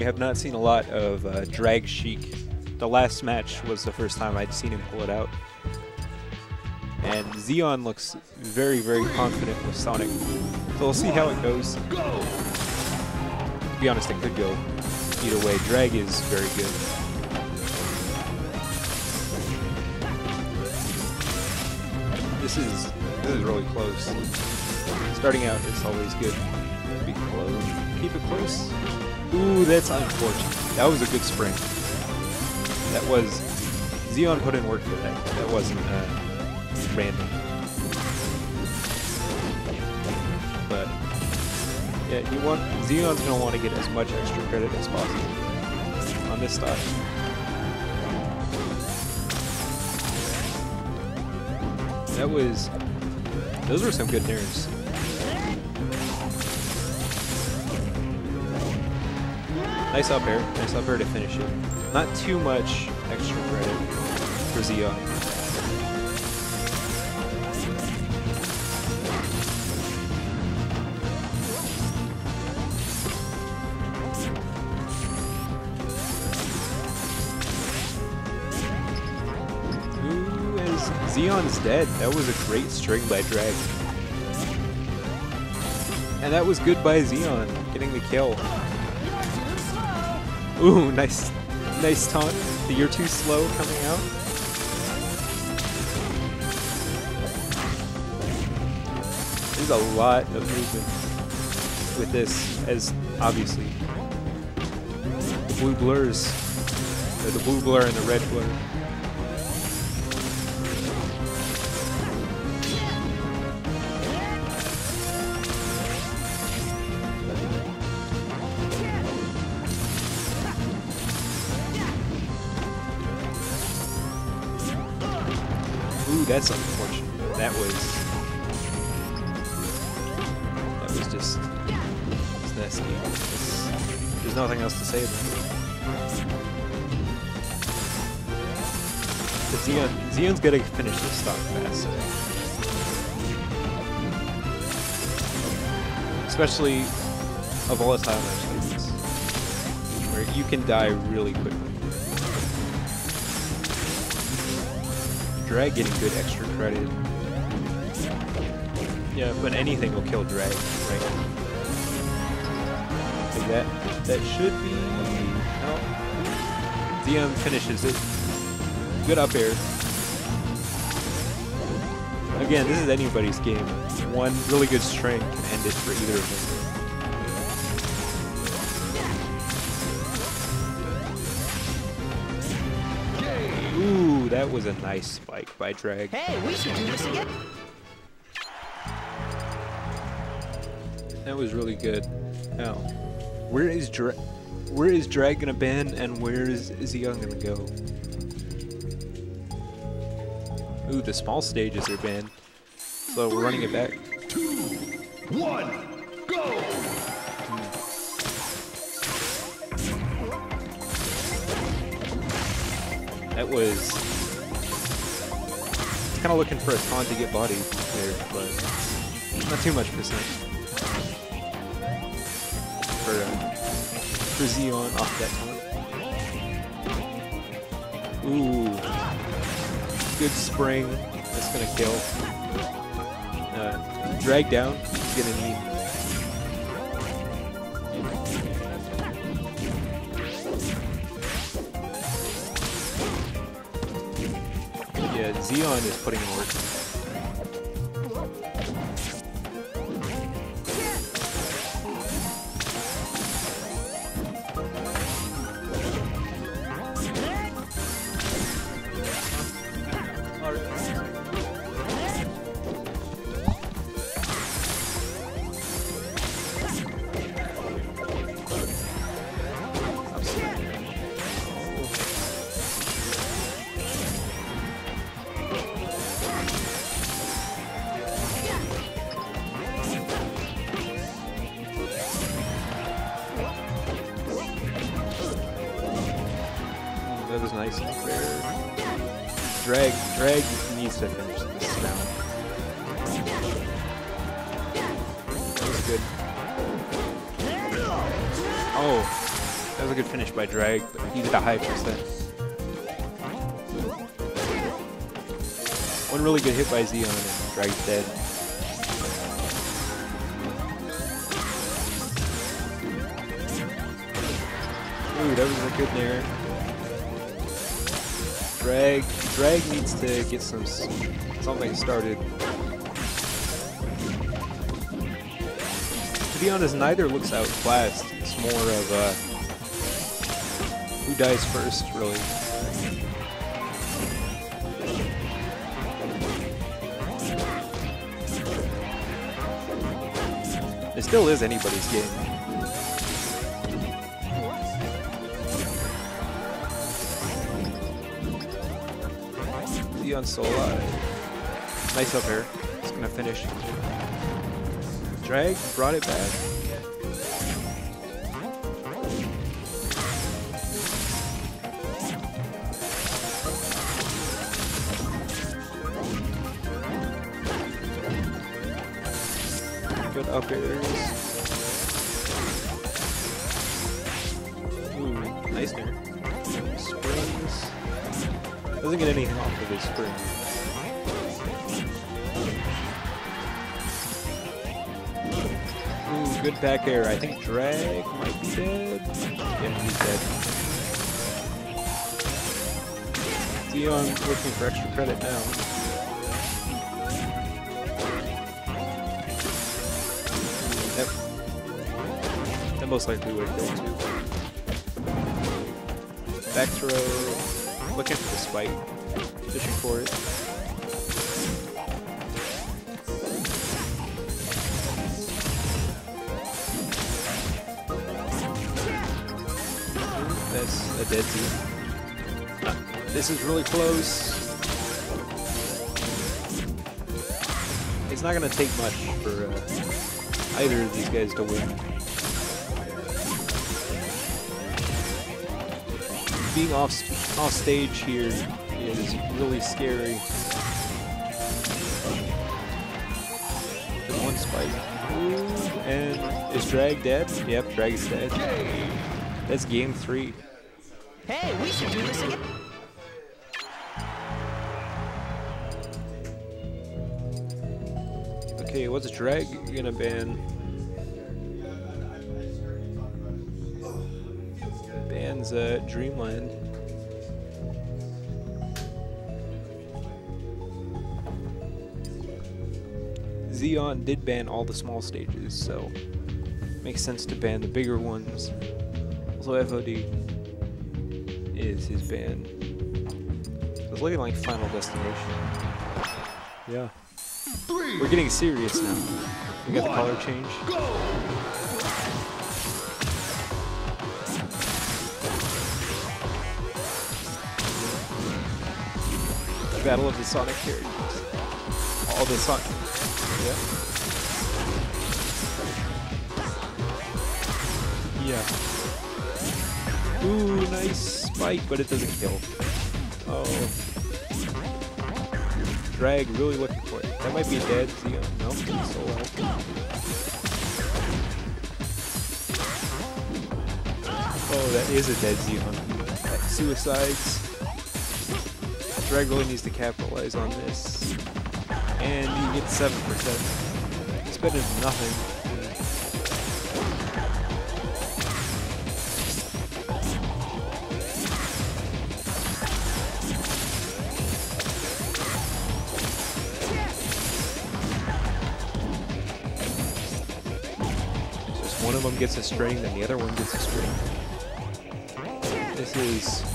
I have not seen a lot of Drag Sheik. The last match was the first time I'd seen him pull it out. And Xeon looks very, very confident with Sonic. So we'll see how it goes. To be honest, it could go either way. Drag is very good. This is really close. Starting out is always good. Be close. Keep it close. Ooh, that's unfortunate. That was a good spring. That was Xeon put in work for that. That wasn't random. But yeah, Xeon's gonna want to get as much extra credit as possible on this stock. Those were some good nerves. Nice up air to finish it. Not too much extra credit for Xeon. Ooh, as Xeon's dead. That was a great string by Drag. And that was good by Xeon, getting the kill. Ooh, nice taunt. You're too slow coming out. There's a lot of movement with this, as obviously the blue blurs, or the blue blur and the red blur. Ooh, that's unfortunate. That was just nasty. There's nothing else to say about it. But Xeon's gonna finish this stock fast. Especially a volatile match like this, where you can die really quickly. Drag getting good extra credit. Yeah, but anything will kill Drag, right? Like that should be... No. Xeon finishes it. Good up air. Again, this is anybody's game. One really good string can end it for either of them. Ooh, that was a nice spike by Drag. Hey, we should do this again. That was really good. Now, where is Drag gonna ban, and where is Xeon gonna go? Ooh, the small stages are banned. So we're running it back. 2, 1, go! That was kind of looking for a taunt to get bodied there, but not too much percent for Xeon off that taunt. Ooh, good spring. That's gonna kill. Drag down. He's gonna need. Yeah, Xeon is putting in work. That was nice and fair. Drag needs to finish this round. That was good. Oh, That was a good finish by Drag, but he did a high percent. One really good hit by Xeon and Drag's dead. Ooh, that was a good nair. Drag needs to get something started. To be honest, neither looks outclassed. It's more of who dies first, really. It still is anybody's game. Xeon still alive. Nice up air. It's gonna finish. Drag brought it back. Good up airs. Ooh, nice there. Springs. Doesn't get anything off of his spring. Ooh, good back air. I think Drag might be dead. Yeah, he's dead. Xeon's looking for extra credit now. Yep. That most likely would have killed too. Back throw. Looking for the spike. Fishing for it. That's a dead Z. This is really close. It's not going to take much for either of these guys to win. Being off stage here is really scary. Just one spike. Ooh, and is Drag dead? Yep, Drag is dead. That's game 3. Hey, we should do this again. Okay, what's Drag gonna ban? Bans Dreamland. Xeon did ban all the small stages, so makes sense to ban the bigger ones. Also, FOD is his ban. It's looking like Final Destination. Yeah. We're getting serious now. We got the color change. Battle of the Sonic characters. All the Sonic. Yeah. Yeah. Ooh, nice spike, but it doesn't kill. Oh. Drag really looking for it. That might be dead. Xeon. Nope, he's still alive. Oh, that is a dead Xeon. Suicides. Drag really needs to capitalize on this. And he gets 7%. It's better than nothing. Just one of them gets a string, then the other one gets a string. This is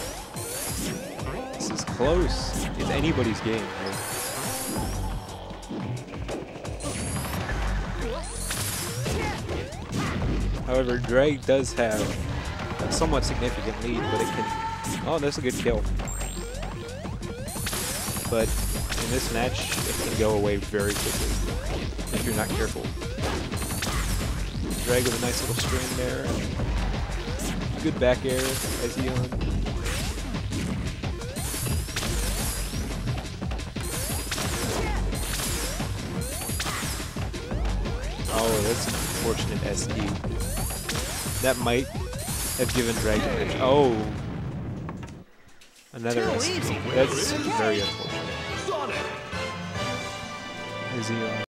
close. It's anybody's game, right? However, Drag does have a somewhat significant lead, but it can... Oh, that's a good kill. But in this match, it can go away very quickly if you're not careful. Drag with a nice little string there. Good back air by Xeon. Oh, that's an unfortunate SD. That might have given Dragon Edge. Oh. Another Too S. easy. That's very unfortunate. Sonic! Is he